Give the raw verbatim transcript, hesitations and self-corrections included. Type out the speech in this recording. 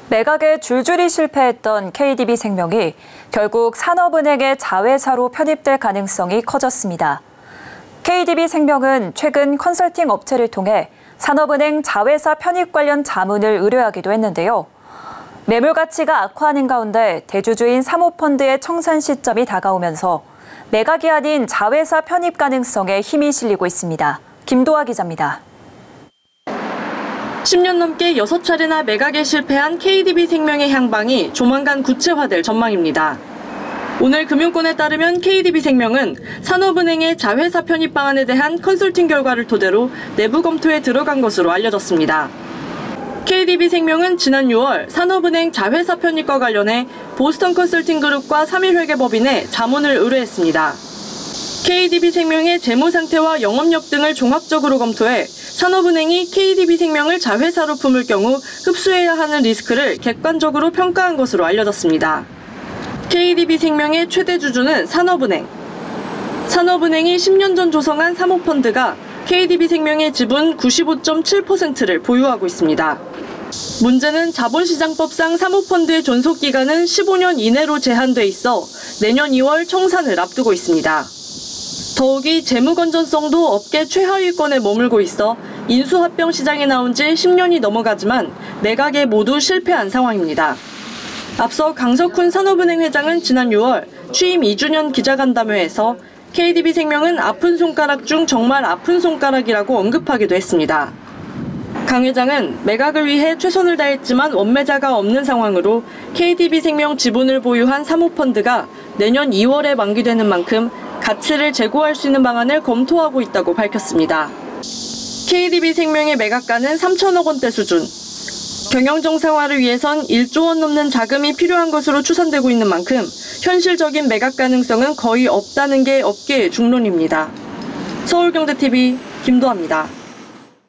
매각에 줄줄이 실패했던 케이디비생명이 결국 산업은행의 자회사로 편입될 가능성이 커졌습니다. 케이디비생명은 최근 컨설팅 업체를 통해 산업은행 자회사 편입 관련 자문을 의뢰하기도 했는데요. 매물 가치가 악화하는 가운데 대주주인 사모펀드의 청산 시점이 다가오면서 매각이 아닌 자회사 편입 가능성에 힘이 실리고 있습니다. 김도아 기자입니다. 십 년 넘게 여섯 차례나 매각에 실패한 케이디비생명의 향방이 조만간 구체화될 전망입니다. 오늘 금융권에 따르면 케이디비생명은 산업은행의 자회사 편입 방안에 대한 컨설팅 결과를 토대로 내부 검토에 들어간 것으로 알려졌습니다. 케이디비생명은 지난 유월 산업은행 자회사 편입과 관련해 보스턴 컨설팅 그룹과 삼일회계법인에 자문을 의뢰했습니다. 케이디비생명의 재무 상태와 영업력 등을 종합적으로 검토해 산업은행이 케이디비생명을 자회사로 품을 경우 흡수해야 하는 리스크를 객관적으로 평가한 것으로 알려졌습니다. 케이디비생명의 최대 주주는 산업은행. 산업은행이 십 년 전 조성한 사모펀드가 케이디비생명의 지분 구십오 점 칠 퍼센트를 보유하고 있습니다. 문제는 자본시장법상 사모펀드의 존속기간은 십오 년 이내로 제한돼 있어 내년 이월 청산을 앞두고 있습니다. 더욱이 재무 건전성도 업계 최하위권에 머물고 있어 인수합병 시장에 나온 지 십 년이 넘어가지만 매각에 모두 실패한 상황입니다. 앞서 강석훈 산업은행 회장은 지난 유월 취임 이 주년 기자간담회에서 케이디비생명은 아픈 손가락 중 정말 아픈 손가락이라고 언급하기도 했습니다. 강 회장은 매각을 위해 최선을 다했지만 원매자가 없는 상황으로 케이디비생명 지분을 보유한 사모펀드가 내년 이월에 만기되는 만큼 가치를 제고할 수 있는 방안을 검토하고 있다고 밝혔습니다. 케이디비생명의 매각가는 삼천억 원대 수준. 경영 정상화를 위해선 일조 원 넘는 자금이 필요한 것으로 추산되고 있는 만큼 현실적인 매각 가능성은 거의 없다는 게 업계의 중론입니다. 서울경제티비 김도아입니다.